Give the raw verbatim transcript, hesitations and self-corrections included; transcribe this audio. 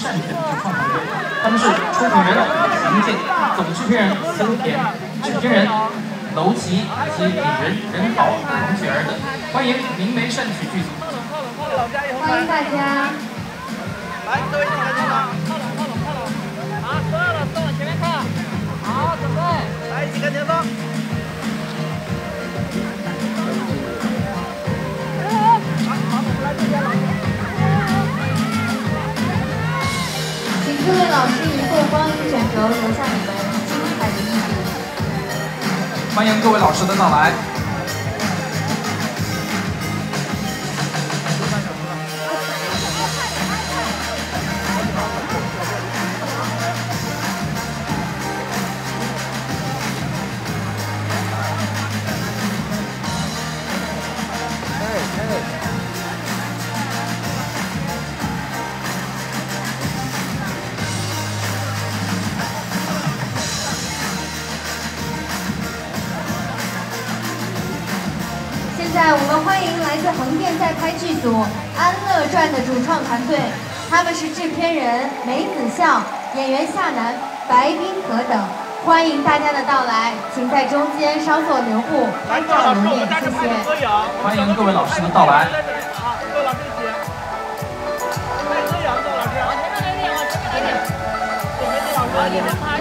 善选制创团队，他们是出品人邢健、总制片人森田、制片人娄琦以及影人任豪同学而等。欢迎明媒善曲剧组。 欢迎大家。 来，各位，你看见吗？好，所有老师往前面看。好，准备。来，一起看前方。 请各位老师移过光影卷轴，留下你们精彩的一笔。 欢迎各位老师的到来。 现在我们欢迎来自横店在拍剧组《安乐传》的主创团队，他们是制片人梅子笑、演员夏楠、白冰河等。欢迎大家的到来，请在中间稍作留步，拍照留念，谢谢。 欢迎各位老师的到来。 好，各位老师一起。拍合影，各位老师。往前面来点，往前面来点。准备，老师，你先拍。